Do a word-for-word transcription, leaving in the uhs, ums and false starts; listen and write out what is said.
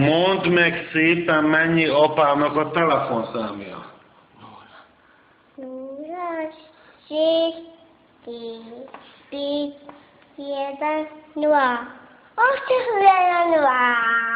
Mondd meg szépen, mennyi apának a telefonszámja. nulla, seis, két, jeden, nulla. Azt is nulla.